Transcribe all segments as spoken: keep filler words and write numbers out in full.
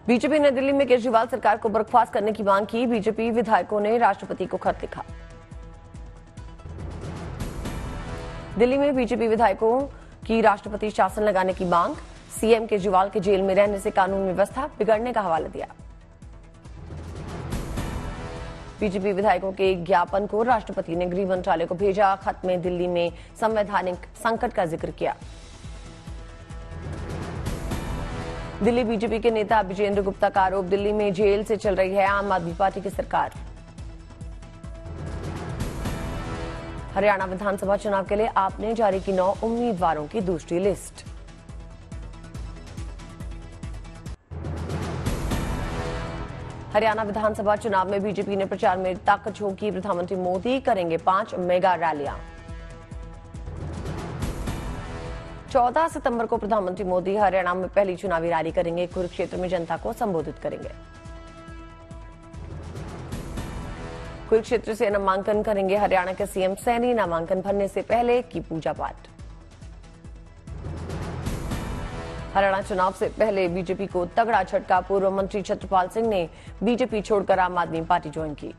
BJP ने दिल्ली में केजरीवाल सरकार को बर्खास्त करने की मांग की। बीजेपी विधायकों ने राष्ट्रपति को खत लिखा। दिल्ली में बीजेपी विधायकों की राष्ट्रपति शासन लगाने की मांग। सीएम केजरीवाल के जेल में रहने से कानून व्यवस्था बिगड़ने का हवाला दिया। बीजेपी विधायकों के एक ज्ञापन को राष्ट्रपति ने गृह मंत्रालय को भेजा। खत में दिल्ली में संवैधानिक संकट का जिक्र किया। दिल्ली बीजेपी के नेता विजेंद्र गुप्ता का आरोप, दिल्ली में जेल से चल रही है आम आदमी पार्टी की सरकार। हरियाणा विधानसभा चुनाव के लिए आपने जारी की नौ उम्मीदवारों की दूसरी लिस्ट। हरियाणा विधानसभा चुनाव में बीजेपी ने प्रचार में ताकत झोंकी। प्रधानमंत्री मोदी करेंगे पांच मेगा रैलियां। चौदह सितंबर को प्रधानमंत्री मोदी हरियाणा में पहली चुनावी रैली करेंगे। कुरुक्षेत्र में जनता को संबोधित करेंगे। कुरुक्षेत्र से नामांकन करेंगे हरियाणा के सीएम सैनी। नामांकन भरने से पहले की पूजा पाठ। हरियाणा चुनाव से पहले बीजेपी को तगड़ा झटका। पूर्व मंत्री छत्रपाल सिंह ने बीजेपी छोड़कर आम आदमी पार्टी ज्वाइन की।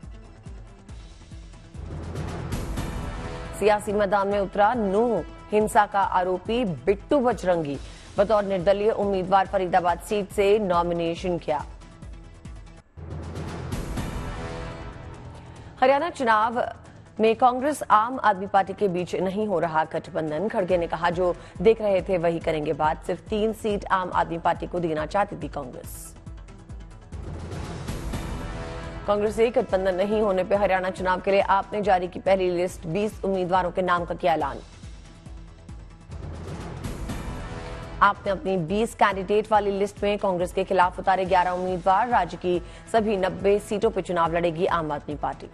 सियासी मैदान में उतरा नूह हिंसा का आरोपी बिट्टू बजरंगी। बतौर निर्दलीय उम्मीदवार फरीदाबाद सीट से नॉमिनेशन किया। हरियाणा चुनाव में कांग्रेस आम आदमी पार्टी के बीच नहीं हो रहा गठबंधन। खड़गे ने कहा, जो देख रहे थे वही करेंगे बात। सिर्फ तीन सीट आम आदमी पार्टी को देना चाहती थी कांग्रेस। कांग्रेस से गठबंधन नहीं होने पर हरियाणा चुनाव के लिए आपने जारी की पहली लिस्ट। बीस उम्मीदवारों के नाम का किया ऐलान। आपने अपनी बीस कैंडिडेट वाली लिस्ट में कांग्रेस के खिलाफ उतारे ग्यारह उम्मीदवार। राज्य की सभी नब्बे सीटों पर चुनाव लड़ेगी आम आदमी पार्टी।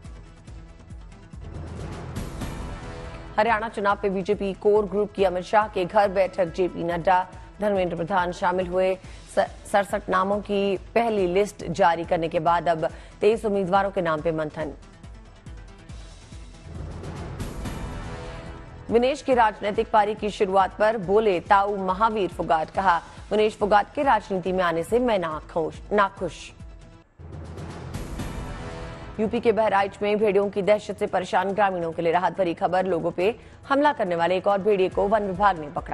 हरियाणा चुनाव पे बीजेपी कोर ग्रुप की अमित शाह के घर बैठक। जेपी नड्डा, धर्मेंद्र प्रधान शामिल हुए। सड़सठ नामों की पहली लिस्ट जारी करने के बाद अब तेईस उम्मीदवारों के नाम पे मंथन। विनेश की राजनीतिक पारी की शुरुआत पर बोले ताऊ महावीर फोगाट। कहा, विनेश फोगाट के राजनीति में आने से मैं नाखुश। यूपी के बहराइच में भेड़ियों की दहशत से परेशान ग्रामीणों के लिए राहत भरी खबर। लोगों पे हमला करने वाले एक और भेड़िए को वन विभाग ने पकड़ा।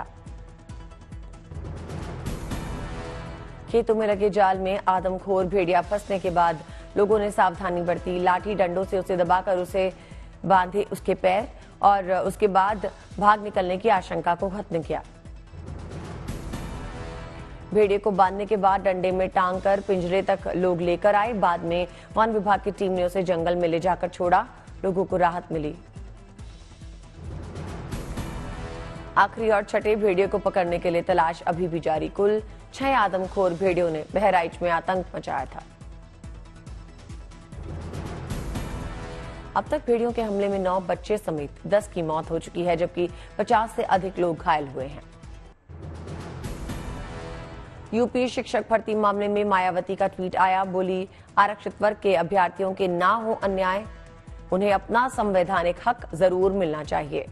खेतों में लगे जाल में आदमखोर भेड़िया फंसने के बाद लोगों ने सावधानी बरती। लाठी डंडों से उसे दबाकर उसे बांधे उसके पैर और उसके बाद भाग निकलने की आशंका को खत्म किया। भेड़िए को बांधने के बाद डंडे में टांग कर पिंजरे तक लोग लेकर आए। बाद में वन विभाग की टीम ने उसे जंगल में ले जाकर छोड़ा। लोगों को राहत मिली। आखिरी और छठे भेड़िए को पकड़ने के लिए तलाश अभी भी जारी। कुल छह आदमखोर भेड़ियों ने बहराइच में आतंक मचाया था। अब तक भेड़ियों के हमले में नौ बच्चे समेत दस की मौत हो चुकी है, जबकि पचास से अधिक लोग घायल हुए हैं। यूपी शिक्षक भर्ती मामले में मायावती का ट्वीट आया। बोली, आरक्षित वर्ग के अभ्यर्थियों के ना हो अन्याय, उन्हें अपना संवैधानिक हक जरूर मिलना चाहिए।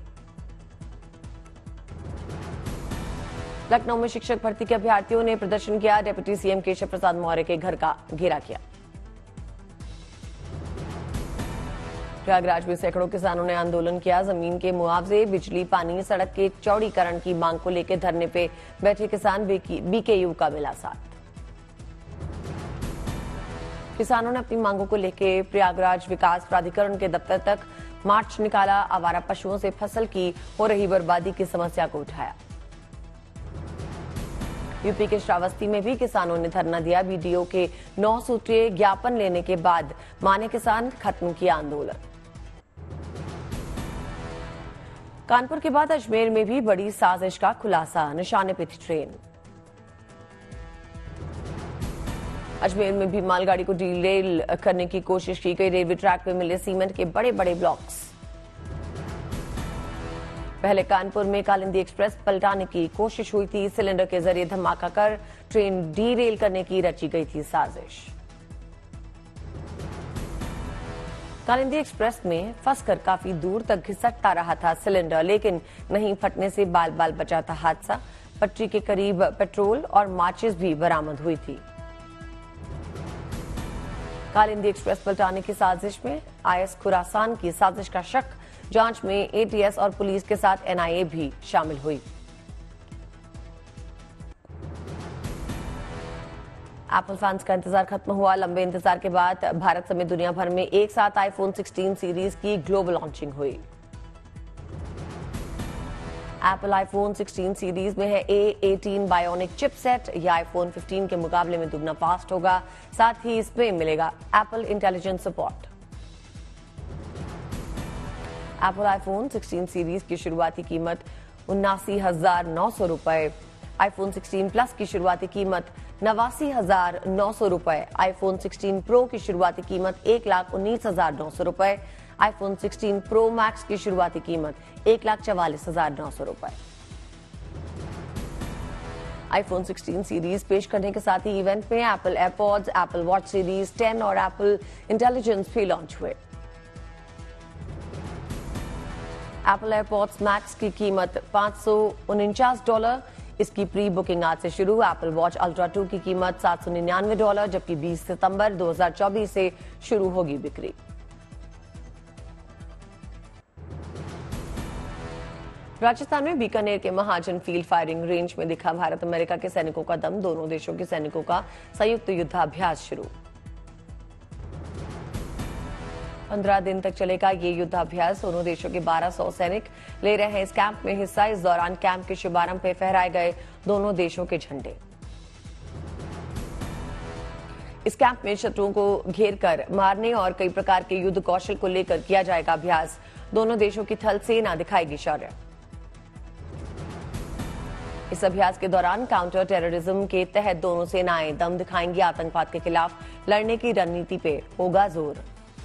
लखनऊ में शिक्षक भर्ती के अभ्यर्थियों ने प्रदर्शन किया। डिप्टी सीएम केशव प्रसाद मौर्य के घर का घेरा किया। प्रयागराज में सैकड़ों किसानों ने आंदोलन किया। जमीन के मुआवजे, बिजली, पानी, सड़क के चौड़ीकरण की मांग को लेकर धरने पे बैठे किसान बीकेयू का मिला साथ। किसानों ने अपनी मांगों को लेकर प्रयागराज विकास प्राधिकरण के दफ्तर तक मार्च निकाला। आवारा पशुओं से फसल की हो रही बर्बादी की समस्या को उठाया। यूपी के श्रावस्ती में भी किसानों ने धरना दिया। बीडीओ के नौ सूत्रीय ज्ञापन लेने के बाद माने किसान, खत्म किया आंदोलन। कानपुर के बाद अजमेर में भी बड़ी साजिश का खुलासा। निशाने पे थी ट्रेन। अजमेर में भी मालगाड़ी को डीरेल करने की कोशिश की गई। रेलवे ट्रैक पे मिले सीमेंट के बड़े बड़े ब्लॉक्स। पहले कानपुर में कालिंदी एक्सप्रेस पलटाने की कोशिश हुई थी। सिलेंडर के जरिए धमाका कर ट्रेन डीरेल करने की रची गई थी साजिश। कालिंदी एक्सप्रेस में फंसकर काफी दूर तक घिसटता रहा था सिलेंडर, लेकिन नहीं फटने से बाल बाल बचा था हादसा। पटरी के करीब पेट्रोल और माचिस भी बरामद हुई थी। कालिंदी एक्सप्रेस पलटाने की साजिश में आईएस खुरासान की साजिश का शक, जांच में एटीएस और पुलिस के साथ एनआईए भी शामिल हुई। एप्पल फैंस का इंतजार खत्म हुआ। लंबे इंतजार के बाद भारत समेत दुनिया भर में एक साथ आईफोन सिक्सटीन सीरीज की ग्लोबल लॉन्चिंग हुई। एप्पल आईफोन सिक्सटीन सीरीज में है ए एटीन बायोनिक चिपसेट। यह आईफोन फिफ्टीन के मुकाबले में दुगना फास्ट होगा। साथ ही इसमें मिलेगा Apple intelligence support. Apple iPhone sixteen series की शुरुआती कीमत उन्नासी हजार नौ सौ रुपए, आईफोन सिक्सटीन प्लस की शुरुआती कीमत नवासी हजार नौ सौ रुपए, आईफोन सिक्सटीन प्रो की शुरुआती कीमत एक लाख उन्नीस हजार नौ सौ रुपए, आईफोन सिक्सटीन प्रो मैक्स की शुरुआती कीमत एक लाख चवालीस हजार नौ सौ रुपए। आईफोन सिक्सटीन सीरीज पेश करने के साथ ही इवेंट में Apple AirPods, Apple Watch series ten और एप्पल इंटेलिजेंस भी लॉन्च हुए। एप्पल एयरपॉड्स मैक्स की कीमत पांच सौ उनचास डॉलर, इसकी प्री बुकिंग आज से शुरू। एप्पल वॉच अल्ट्रा टू की कीमत सात सौ निन्यानवे डॉलर, जबकि बीस सितंबर दो हजार चौबीस से शुरू होगी बिक्री। राजस्थान में बीकानेर के महाजन फील्ड फायरिंग रेंज में दिखा भारत अमेरिका के सैनिकों का दम। दोनों देशों के सैनिकों का संयुक्त युद्धाभ्यास शुरू। पंद्रह दिन तक चलेगा ये युद्धाभ्यास। दोनों देशों के बारह सौ सैनिक ले रहे हैं इस कैंप में हिस्सा। इस दौरान कैंप के शुभारंभ पे फहराए गए दोनों देशों के झंडे। इस कैंप में शत्रुओं को घेर कर मारने और कई प्रकार के युद्ध कौशल को लेकर किया जाएगा अभ्यास। दोनों देशों की थल सेना दिखाएगी शौर्य। इस अभ्यास के दौरान काउंटर टेररिज्म के तहत दोनों सेनाएं दम दिखाएंगी। आतंकवाद के खिलाफ लड़ने की रणनीति पे होगा जोर।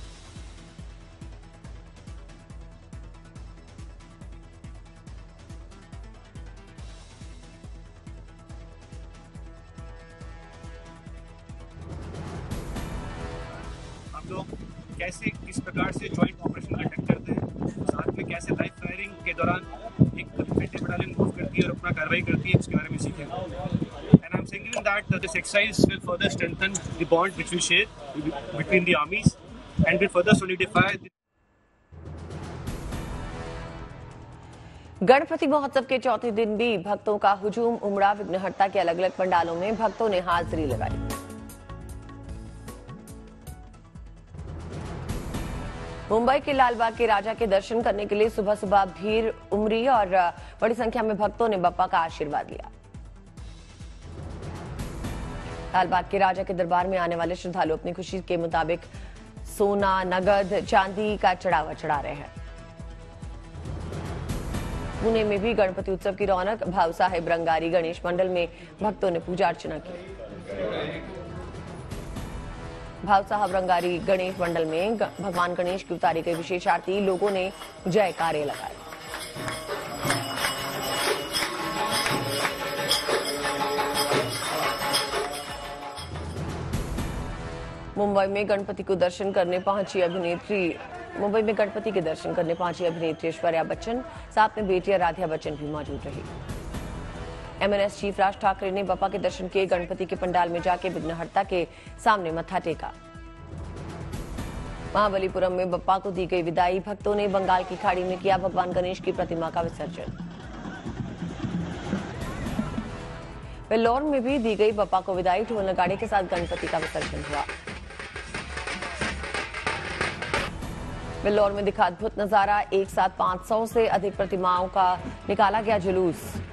लोग कैसे किस प्रकार से जॉइंट ऑपरेशन कंडक्ट करते हैं, साथ में कैसे लाइव फायरिंग के दौरान एक डिफेंसिव बटालियन मूव करती है और अपना कार्रवाई करती है, इसके बारे में सीखेंगे। And I am singing that this exercise will further strengthen the bond which we share between the armies and will further solidify. Ganpati महोत्सव के चौथे दिन भी भक्तों का हुजूम उमड़ा। विघ्नहर्ता के अलग अलग पंडालों में भक्तों ने हाजिरी लगाई। मुंबई के लालबाग के राजा के दर्शन करने के लिए सुबह सुबह भीड़ उमड़ी और बड़ी संख्या में भक्तों ने बप्पा का आशीर्वाद लिया। लालबाग के राजा के दरबार में आने वाले श्रद्धालु अपनी खुशी के मुताबिक सोना, नगद, चांदी का चढ़ावा चढ़ा रहे हैं। पुणे में भी गणपति उत्सव की रौनक। भाव साहेब रंगारी गणेश मंडल में भक्तों ने पूजा अर्चना की। भाव साहब रंगारी गणेश मंडल में भगवान गणेश की उतारी गई विशेष आरती। लोगों ने जयकारे लगाए। मुंबई में गणपति को दर्शन करने पहुंची अभिनेत्री मुंबई में गणपति के दर्शन करने पहुंची अभिनेत्री ऐश्वर्या बच्चन, साथ में बेटी राधिया बच्चन भी मौजूद रही। एमएनएस चीफ राज ठाकरे ने बप्पा के दर्शन किए। गणपति के पंडाल में जाके विघ्नहर्ता के सामने मत्था टेका। महाबलीपुरम में बप्पा को दी गई विदाई। भक्तों ने बंगाल की खाड़ी में किया भगवान गणेश की प्रतिमा का विसर्जन। वेल्लोर में भी दी गई बप्पा को विदाई। ढोल नगाड़े के साथ गणपति का विसर्जन हुआ। वेल्लोर में दिखा अद्भुत नजारा। एक साथ पांच सौ से अधिक प्रतिमाओं का निकाला गया जुलूस।